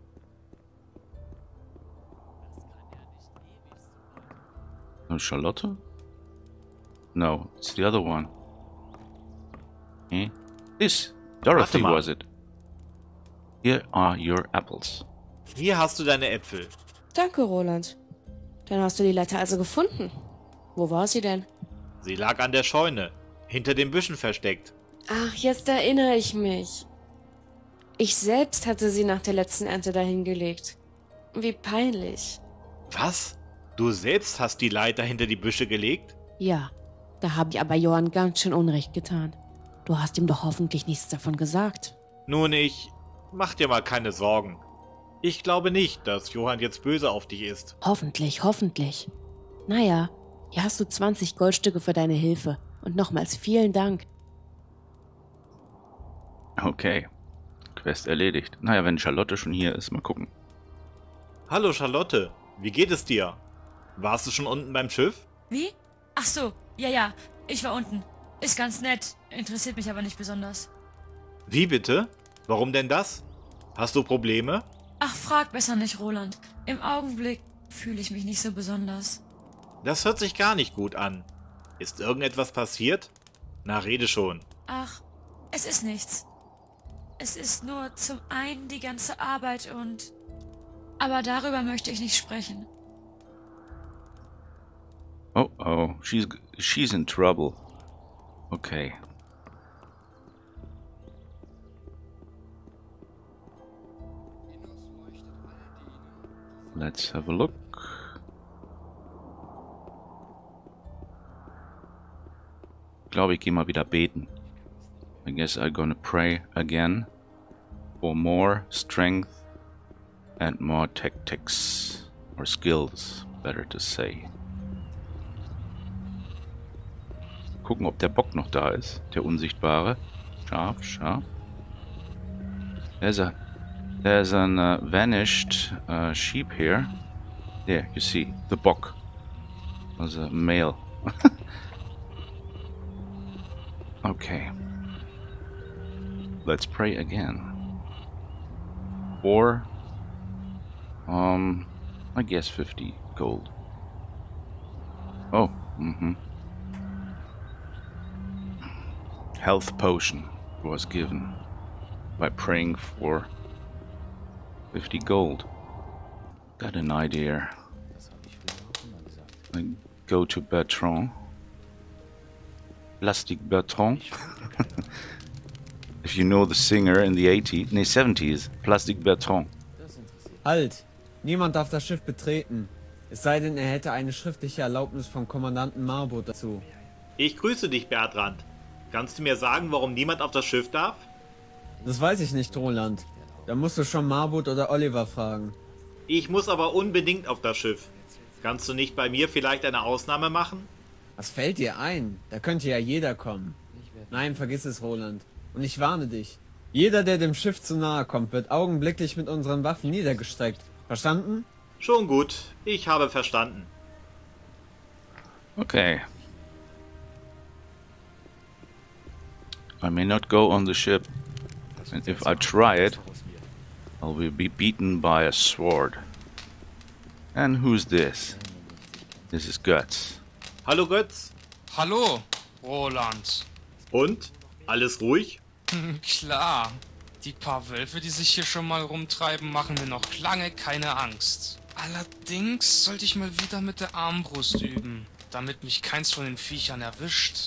No Charlotte? No, it's the other one. Eh? This! Dorothy was it. Here are your apples. Hier hast du deine Äpfel. Danke, Roland. Dann hast du die Leiter also gefunden. Wo war sie denn? Sie lag an der Scheune, hinter den Büschen versteckt. Ach, jetzt erinnere ich mich. Ich selbst hatte sie nach der letzten Ernte dahin gelegt. Wie peinlich. Was? Du selbst hast die Leiter hinter die Büsche gelegt? Ja, da habe ich aber Johann ganz schön Unrecht getan. Du hast ihm doch hoffentlich nichts davon gesagt. Nun, ich... Mach dir mal keine Sorgen. Ich glaube nicht, dass Johann jetzt böse auf dich ist. Hoffentlich, hoffentlich. Naja, hier hast du zwanzig Goldstücke für deine Hilfe. Und nochmals vielen Dank. Okay. Quest erledigt. Naja, wenn Charlotte schon hier ist, mal gucken. Hallo Charlotte, wie geht es dir? Warst du schon unten beim Schiff? Wie? Ach so, ja, ja, ich war unten. Ist ganz nett, interessiert mich aber nicht besonders. Wie bitte? Warum denn das? Hast du Probleme? Ach, frag besser nicht, Roland. Im Augenblick fühle ich mich nicht so besonders. Das hört sich gar nicht gut an. Ist irgendetwas passiert? Na, rede schon. Ach, es ist nichts. Es ist nur zum einen die ganze Arbeit und... Aber darüber möchte ich nicht sprechen. Oh, oh, she's, she's in trouble. Okay. Let's have a look. Ich glaube, ich gehe mal wieder beten. I guess I'm gonna pray again for more strength and more tactics or skills, better to say. Gucken, ob der Bock noch da ist, der Unsichtbare. Scharf, scharf. There's a there's an uh, vanished uh, sheep here. There, you see the Bock was a male. Okay. Let's pray again. Or, um, I guess fifty gold. Oh, mm-hmm. Health potion was given by praying for fifty gold. Got an idea. I go to Bertrand. Plastic Bertrand. If you know the singer in the eighties, nee, seventies, Plastic Bertrand. Halt! Niemand darf das Schiff betreten. Es sei denn, er hätte eine schriftliche Erlaubnis vom Kommandanten Marbot dazu. Ich grüße dich, Bertrand. Kannst du mir sagen, warum niemand auf das Schiff darf? Das weiß ich nicht, Roland. Da musst du schon Marbot oder Oliver fragen. Ich muss aber unbedingt auf das Schiff. Kannst du nicht bei mir vielleicht eine Ausnahme machen? Was fällt dir ein? Da könnte ja jeder kommen. Nein, vergiss es, Roland. Und ich warne dich. Jeder, der dem Schiff zu nahe kommt, wird augenblicklich mit unseren Waffen niedergestreckt. Verstanden? Schon gut. Ich habe verstanden. Okay. I may not go on the ship, and if I try it, I will be beaten by a sword. And who's this? This is Götz. Hallo Götz. Hallo, Roland. Und? Alles ruhig? Klar. Die paar Wölfe, die sich hier schon mal rumtreiben, machen mir noch lange keine Angst. Allerdings sollte ich mal wieder mit der Armbrust üben, damit mich keins von den Viechern erwischt.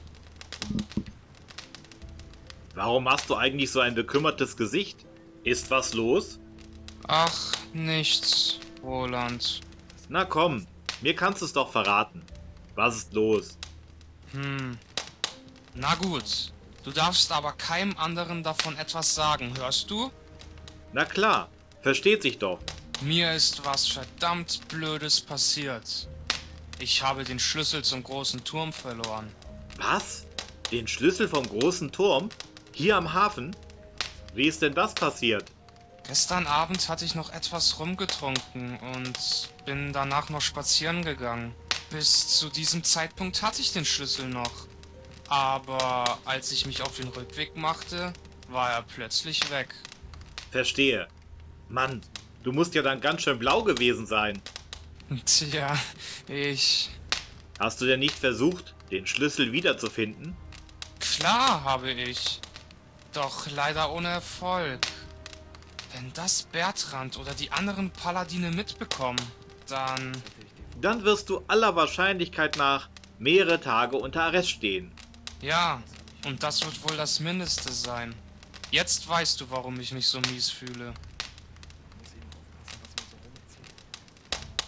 Warum hast du eigentlich so ein bekümmertes Gesicht? Ist was los? Ach, nichts, Roland. Na komm, mir kannst du es doch verraten. Was ist los? Hm. Na gut. Du darfst aber keinem anderen davon etwas sagen, hörst du? Na klar, versteht sich doch. Mir ist was verdammt Blödes passiert. Ich habe den Schlüssel zum großen Turm verloren. Was? Den Schlüssel vom großen Turm? Hier am Hafen? Wie ist denn das passiert? Gestern Abend hatte ich noch etwas rumgetrunken und bin danach noch spazieren gegangen. Bis zu diesem Zeitpunkt hatte ich den Schlüssel noch. Aber als ich mich auf den Rückweg machte, war er plötzlich weg. Verstehe. Mann, du musst ja dann ganz schön blau gewesen sein. Tja, ich... Hast du denn nicht versucht, den Schlüssel wiederzufinden? Klar habe ich. Doch leider ohne Erfolg. Wenn das Bertrand oder die anderen Paladine mitbekommen, dann... Dann wirst du aller Wahrscheinlichkeit nach mehrere Tage unter Arrest stehen. Ja, und das wird wohl das Mindeste sein. Jetzt weißt du, warum ich mich so mies fühle.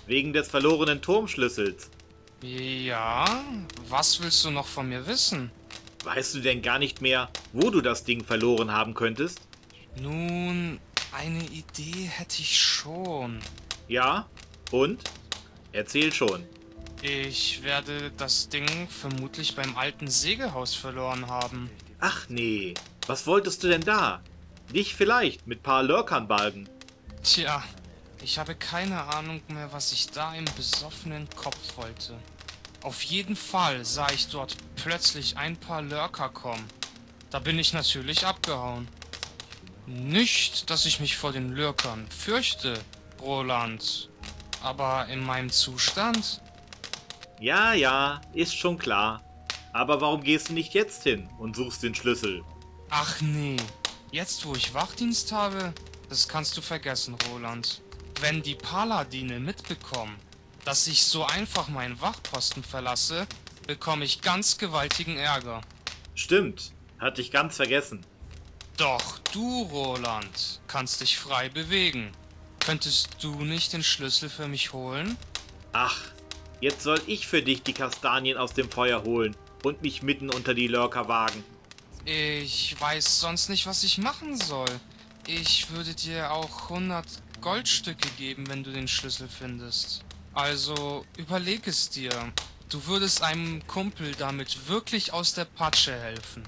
Wegen des verlorenen Turmschlüssels. Ja, was willst du noch von mir wissen? Weißt du denn gar nicht mehr, wo du das Ding verloren haben könntest? Nun, eine Idee hätte ich schon. Ja? Und? Erzähl schon. Ich werde das Ding vermutlich beim alten Sägehaus verloren haben. Ach nee, was wolltest du denn da? Dich vielleicht mit paar Lurkern balgen. Tja, ich habe keine Ahnung mehr, was ich da im besoffenen Kopf wollte. Auf jeden Fall sah ich dort plötzlich ein paar Lurker kommen. Da bin ich natürlich abgehauen. Nicht, dass ich mich vor den Lurkern fürchte, Roland. Aber in meinem Zustand? Ja, ja, ist schon klar. Aber warum gehst du nicht jetzt hin und suchst den Schlüssel? Ach nee, jetzt wo ich Wachdienst habe, das kannst du vergessen, Roland. Wenn die Paladine mitbekommen, dass ich so einfach meinen Wachposten verlasse, bekomme ich ganz gewaltigen Ärger. Stimmt, hatte ich ganz vergessen. Doch du, Roland, kannst dich frei bewegen. Könntest du nicht den Schlüssel für mich holen? Ach, jetzt soll ich für dich die Kastanien aus dem Feuer holen und mich mitten unter die Lurker wagen. Ich weiß sonst nicht, was ich machen soll. Ich würde dir auch hundert Goldstücke geben, wenn du den Schlüssel findest. Also überleg es dir. Du würdest einem Kumpel damit wirklich aus der Patsche helfen.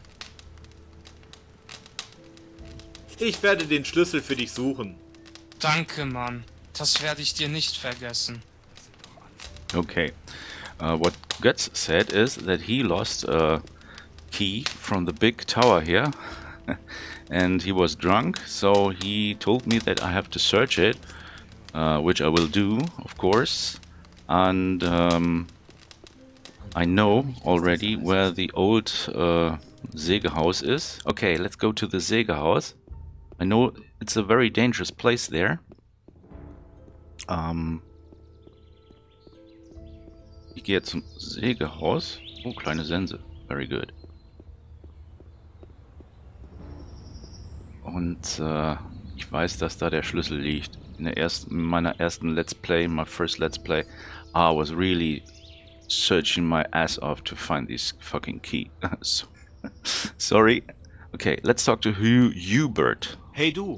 Ich werde den Schlüssel für dich suchen. Danke, Mann. Das werde ich dir nicht vergessen. Okay. Uh, what Guts said is that he lost a key from the big tower here. And he was drunk, so he told me that I have to search it. Uh, which I will do, of course. And um, I know already where the old uh, Sägehaus is. Okay, let's go to the Sägehaus. I know it's a very dangerous place there. Um, ich gehe jetzt zum Sägehaus. Oh, kleine Sense. Very good. Und äh, ich weiß, dass da der Schlüssel liegt. In, der ersten, in meiner ersten Let's Play, my first Let's Play, I was really searching my ass off to find this fucking key. so, sorry. Okay, let's talk to Hu Hubert. Hey du.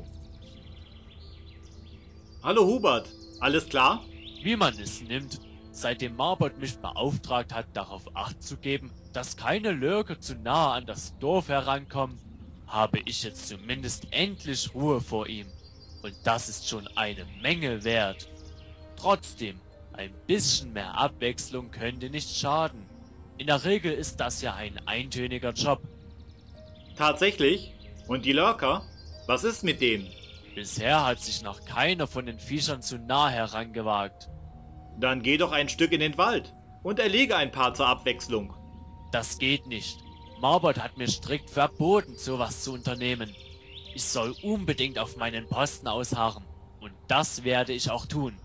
Hallo Hubert, alles klar? Wie man es nimmt. Seitdem Marbot mich beauftragt hat, darauf Acht zu geben, dass keine Lurker zu nahe an das Dorf herankommen, habe ich jetzt zumindest endlich Ruhe vor ihm. Und das ist schon eine Menge wert. Trotzdem, ein bisschen mehr Abwechslung könnte nicht schaden. In der Regel ist das ja ein eintöniger Job. Tatsächlich? Und die Lurker? Was ist mit denen? Bisher hat sich noch keiner von den Viechern zu nah herangewagt. Dann geh doch ein Stück in den Wald und erlege ein paar zur Abwechslung. Das geht nicht. Marbot hat mir strikt verboten, sowas zu unternehmen. Ich soll unbedingt auf meinen Posten ausharren. Und das werde ich auch tun.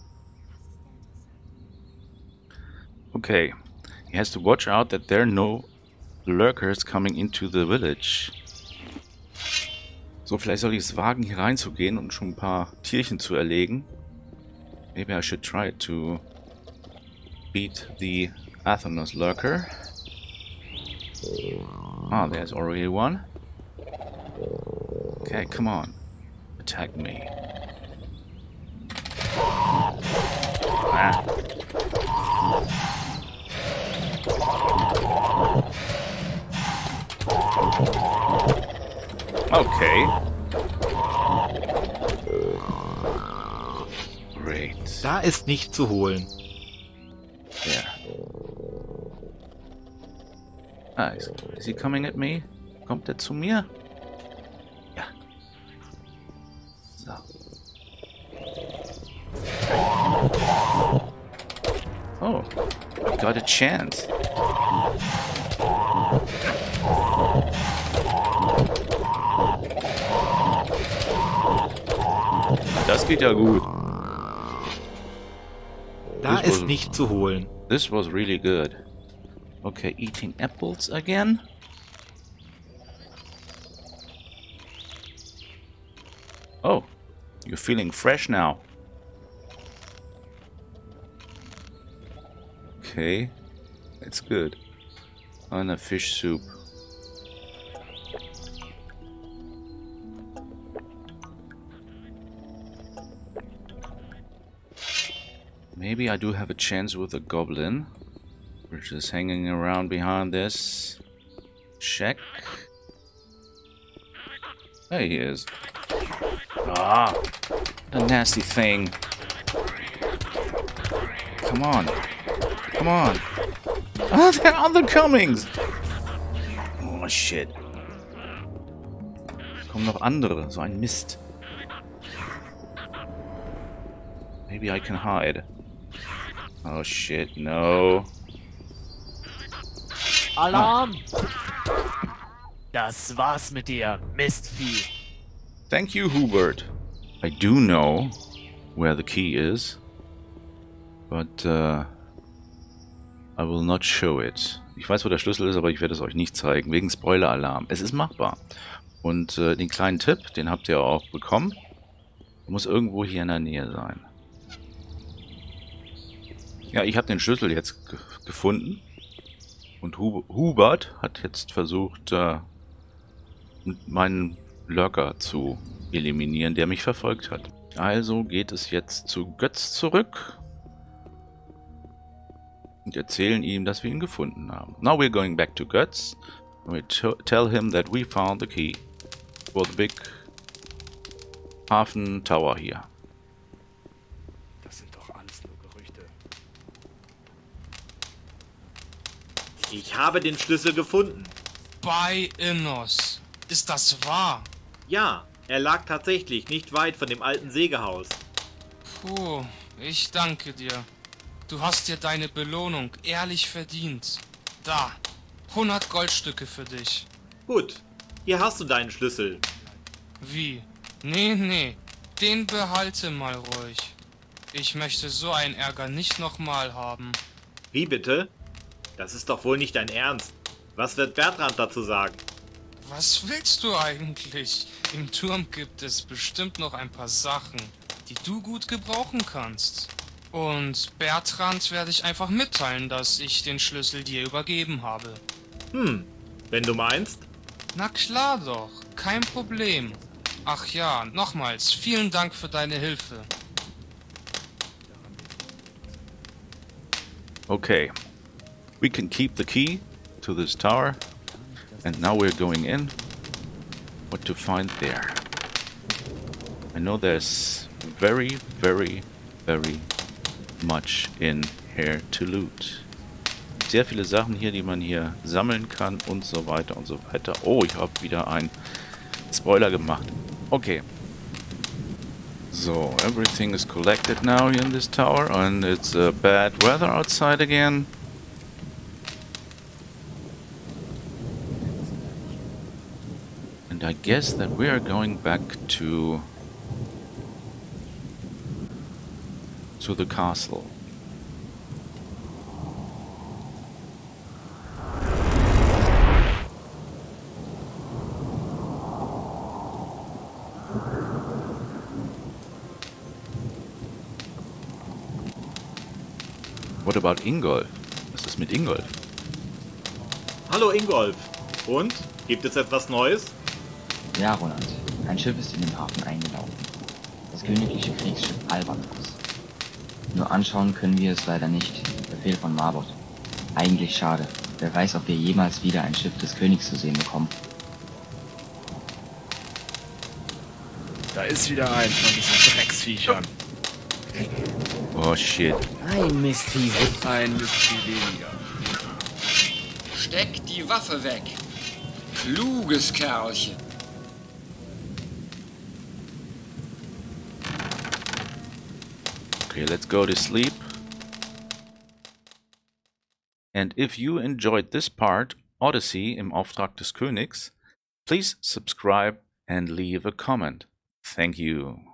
Okay. He has to watch out that there are no lurkers coming into the village. So, vielleicht soll ich es wagen, hier reinzugehen und schon ein paar Tierchen zu erlegen. Maybe I should try to beat the Athenos lurker. Ah, there's already one. Okay, come on. Attack me. Ah. Okay. Great. Da ist nicht zu holen. Yeah. Ah, is, is he coming at me? Kommt er zu mir? Ja. So. Oh, I got a chance. Das geht ja gut. Da ist nicht zu holen. This was really good. Okay, eating apples again. Oh, you're feeling fresh now. Okay. It's good. And a fish soup. Maybe I do have a chance with a goblin, which is hanging around behind this shack. There he is. Ah, a nasty thing. Come on. Come on. Ah, there are other comings. Oh, shit. Es kommen noch andere. So ein Mist. Maybe I can hide. Oh, shit. No. Alarm! Das war's mit dir, Mistvieh. Thank you, Hubert. I do know where the key is, but uh, I will not show it. Ich weiß, wo der Schlüssel ist, aber ich werde es euch nicht zeigen, wegen Spoiler-Alarm. Es ist machbar. Und äh, den kleinen Tipp, den habt ihr auch bekommen, muss irgendwo hier in der Nähe sein. Ja, ich habe den Schlüssel jetzt ge gefunden. Und Hub Hubert hat jetzt versucht, äh, meinen Lurker zu eliminieren, der mich verfolgt hat. Also geht es jetzt zu Götz zurück. Und erzählen ihm, dass wir ihn gefunden haben. Now we're going back to Götz. And we tell him that we found the key for the big Hafen Tower here. Das sind doch alles nur Gerüchte. Ich habe den Schlüssel gefunden. Bei Innos. Ist das wahr? Ja, er lag tatsächlich nicht weit von dem alten Sägehaus. Puh, ich danke dir. Du hast dir deine Belohnung ehrlich verdient. Da, hundert Goldstücke für dich. Gut, hier hast du deinen Schlüssel. Wie? Nee, nee, den behalte mal ruhig. Ich möchte so einen Ärger nicht nochmal haben. Wie bitte? Das ist doch wohl nicht dein Ernst. Was wird Bertrand dazu sagen? Was willst du eigentlich? Im Turm gibt es bestimmt noch ein paar Sachen, die du gut gebrauchen kannst. Und Bertrand werde ich einfach mitteilen, dass ich den Schlüssel dir übergeben habe. Hm, wenn du meinst. Na klar doch, kein Problem. Ach ja, nochmals, vielen Dank für deine Hilfe. Okay, we can keep the key to this tower. And now we're going in. What to find there? I know there's very, very, very much in here to loot. Sehr viele Sachen hier, die man hier sammeln kann und so weiter und so weiter. Oh, ich habe wieder einen Spoiler gemacht. Okay. So, everything is collected now here in this tower and it's uh, bad weather outside again. And I guess that we are going back to to the castle. What about Ingolf? Was ist mit Ingolf? Hallo Ingolf. Und? Gibt es etwas Neues? Ja, Roland. Ein Schiff ist in den Hafen eingelaufen. Das königliche Kriegsschiff Albatros. Nur anschauen können wir es leider nicht. Befehl von Marbot. Eigentlich schade. Wer weiß, ob wir jemals wieder ein Schiff des Königs zu sehen bekommen. Da ist wieder eins von diesen Drecksviechern. Oh shit. Ein Mistvieh. Ein Mistvieh weniger. Steck die Waffe weg. Kluges Kerlchen. Okay, let's go to sleep. And if you enjoyed this part, Odyssey im Auftrag des Königs, please subscribe and leave a comment. Thank you.